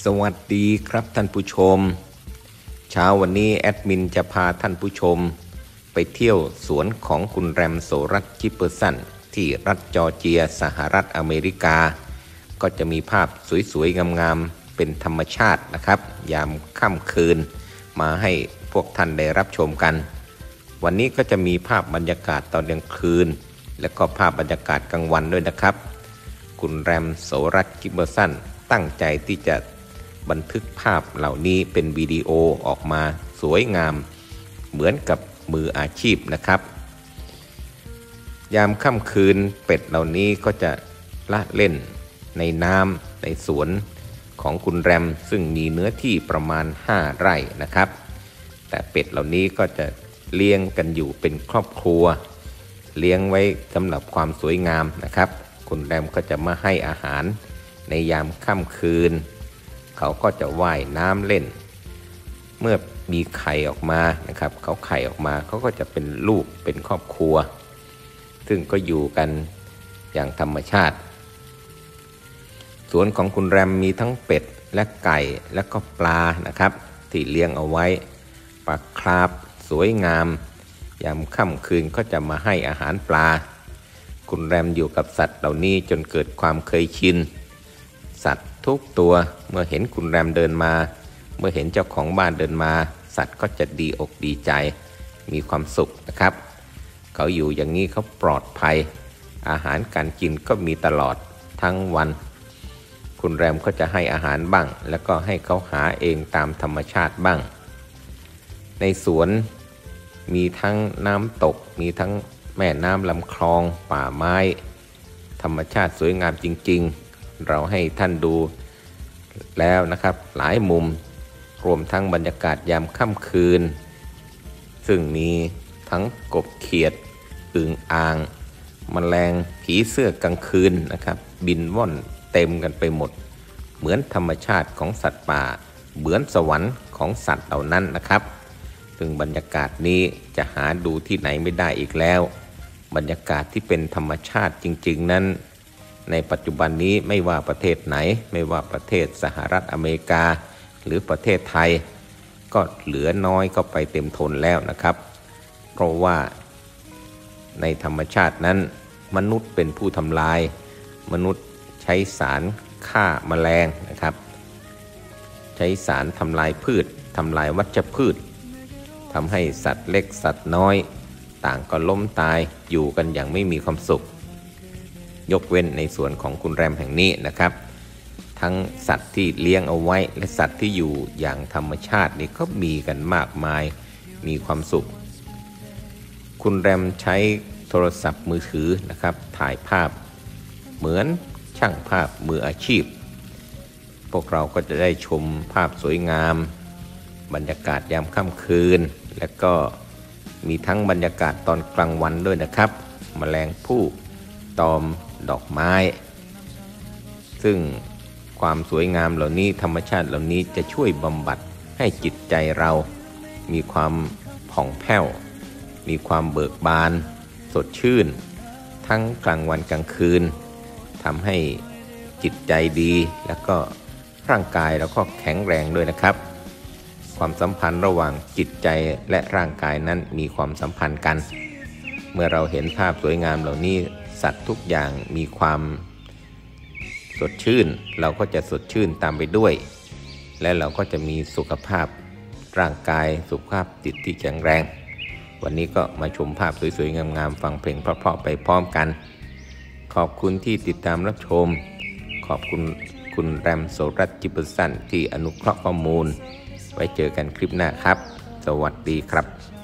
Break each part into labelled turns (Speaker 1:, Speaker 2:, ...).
Speaker 1: วัสดีครับท่านผู้ชมเช้าวันนี้แอดมินจะพาท่านผู้ชมไปเที่ยวสวนของคุณแรมโซรัสจิปเปอร์สันที่รัฐจอร์เจียสหรัฐอเมริกาก็จะมีภาพสวยๆงามๆเป็นธรรมชาตินะครับยามค่ำคืนมาให้พวกท่านได้รับชมกันวันนี้ก็จะมีภาพบรรยากาศตอนกลางคืนและก็ภาพบรรยากาศกลางวันด้วยนะครับคุณแรมโซรัสจิปเปอร์สันตั้งใจที่จะบันทึกภาพเหล่านี้เป็นวิดีโอออกมาสวยงามเหมือนกับมืออาชีพนะครับยามค่ำคืนเป็ดเหล่านี้ก็จะละเล่นในน้ำในสวนของคุณแรมซึ่งมีเนื้อที่ประมาณ5 ไร่นะครับแต่เป็ดเหล่านี้ก็จะเลี้ยงกันอยู่เป็นครอบครัวเลี้ยงไว้สำหรับความสวยงามนะครับคุณแรมก็จะมาให้อาหารในยามค่ำคืนเขาก็จะว่ายน้ำเล่นเมื่อมีไข่ออกมานะครับเขาไข่ออกมาเขาก็จะเป็นลูกเป็นครอบครัวซึ่งก็อยู่กันอย่างธรรมชาติสวนของคุณแรมมีทั้งเป็ดและไก่และก็ปลานะครับที่เลี้ยงเอาไว้ปลาคราฟสวยงามยามค่ำคืนก็จะมาให้อาหารปลาคุณแรมอยู่กับสัตว์เหล่านี้จนเกิดความเคยชินสัตว์ทุกตัวเมื่อเห็นคุณแรมเดินมาเมื่อเห็นเจ้าของบ้านเดินมาสัตว์ก็จะดีอกดีใจมีความสุขนะครับเขาอยู่อย่างนี้เขาปลอดภัยอาหารการกินก็มีตลอดทั้งวันคุณแรมก็จะให้อาหารบ้างแล้วก็ให้เขาหาเองตามธรรมชาติบ้างในสวนมีทั้งน้ำตกมีทั้งแม่น้ำลำคลองป่าไม้ธรรมชาติสวยงามจริงๆเราให้ท่านดูแล้วนะครับหลายมุมรวมทั้งบรรยากาศยามค่ำคืนซึ่งมีทั้งกบเขียดอึ่งอ่างแมลงผีเสื้อกลางคืนนะครับบินว่อนเต็มกันไปหมดเหมือนธรรมชาติของสัตว์ป่าเหมือนสวรรค์ของสัตว์เหล่านั้นนะครับซึ่งบรรยากาศนี้จะหาดูที่ไหนไม่ได้อีกแล้วบรรยากาศที่เป็นธรรมชาติจริงๆนั้นในปัจจุบันนี้ไม่ว่าประเทศไหนไม่ว่าประเทศสหรัฐอเมริกาหรือประเทศไทยก็เหลือน้อยก็ไปเต็มทนแล้วนะครับเพราะว่าในธรรมชาตินั้นมนุษย์เป็นผู้ทำลายมนุษย์ใช้สารฆ่าแมลงนะครับใช้สารทำลายพืชทำลายวัชพืชทำให้สัตว์เล็กสัตว์น้อยต่างก็ล้มตายอยู่กันอย่างไม่มีความสุขยกเว้นในส่วนของคุณแรมแห่งนี้นะครับทั้งสัตว์ที่เลี้ยงเอาไว้และสัตว์ที่อยู่อย่างธรรมชาตินี่ก็มีกันมากมายมีความสุขคุณแรมใช้โทรศัพท์มือถือนะครับถ่ายภาพเหมือนช่างภาพมืออาชีพพวกเราก็จะได้ชมภาพสวยงามบรรยากาศยามค่ำคืนและก็มีทั้งบรรยากาศตอนกลางวันด้วยนะครับแมลงภู่ตอมดอกไม้ซึ่งความสวยงามเหล่านี้ธรรมชาติเหล่านี้จะช่วยบำบัดให้จิตใจเรามีความผ่องแผ้วมีความเบิกบานสดชื่นทั้งกลางวันกลางคืนทำให้จิตใจดีแล้วก็ร่างกายแล้วก็แข็งแรงด้วยนะครับความสัมพันธ์ระหว่างจิตใจและร่างกายนั้นมีความสัมพันธ์กันเมื่อเราเห็นภาพสวยงามเหล่านี้สัตว์ทุกอย่างมีความสดชื่นเราก็จะสดชื่นตามไปด้วยและเราก็จะมีสุขภาพร่างกายสุขภาพจิตที่แข็งแรงวันนี้ก็มาชมภาพสวยๆงามๆฟังเพลงเพราะๆไปพร้อมกันขอบคุณที่ติดตามรับชมขอบคุณคุณแรมโซรัสจิปเปอร์สันที่อนุเคราะห์ข้อมูลไว้เจอกันคลิปหน้าครับสวัสดีครับ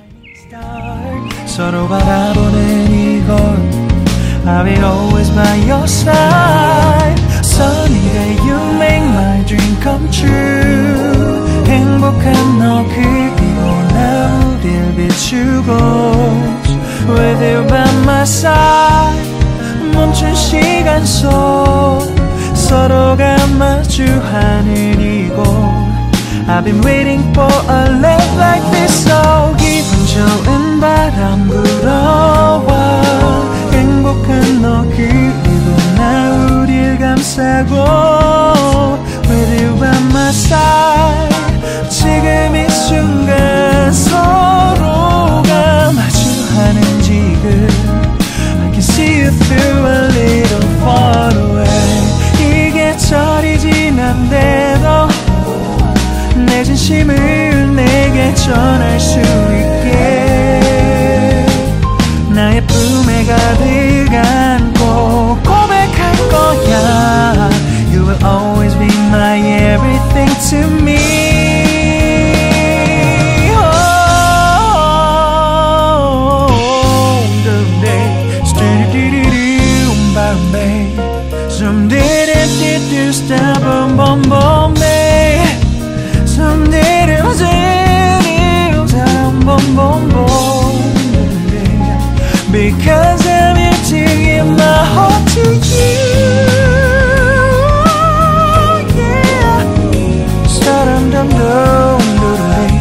Speaker 2: I'll be always by your side. Sunny day, you make my dream come true. 행복한 너 그리고 나 우릴 비추고 With you by my side. 멈춘 시간 속 서로가 마주하는 이곳. I've been waiting for a love like this. So 기분 좋은 바람 불어와. 행복한 너 그리고 나 우릴 감싸고 With you by my side side 지금 이 순간 서로가 마주하는 지금 I can see you through a little far away 이게 철이 지난데도 내 진심을 내게 전할 수 있게 나의 품에 가득 안고 고백할 거야 You will always be my everything to me Some did it, step on Bombay Some did it, because I'm here to give my heart to you Yeah Sa-dum-dum-dum-dum-dum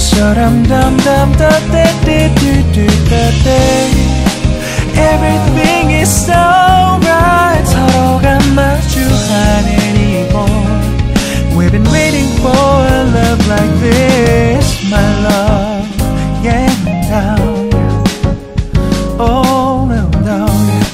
Speaker 2: Sa-dum-dum-dum-dum-dum-dum-dum Everything is alright 서로가 마주하는 이곳 We've been waiting for a love like this My love, yeah, down Oh, down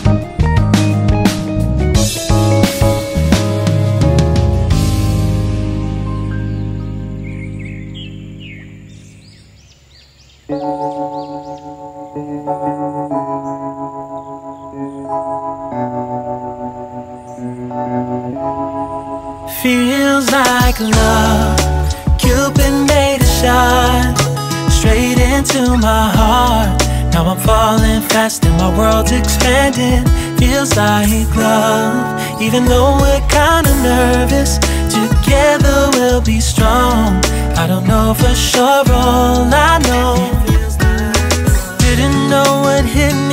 Speaker 3: Feels like love, Cupid made a shot straight into my heart. Now I'm falling fast and my world's expanding. Feels like love, even though we're kinda nervous. Together we'll be strong. I don't know for sure, all I know. Didn't know what hit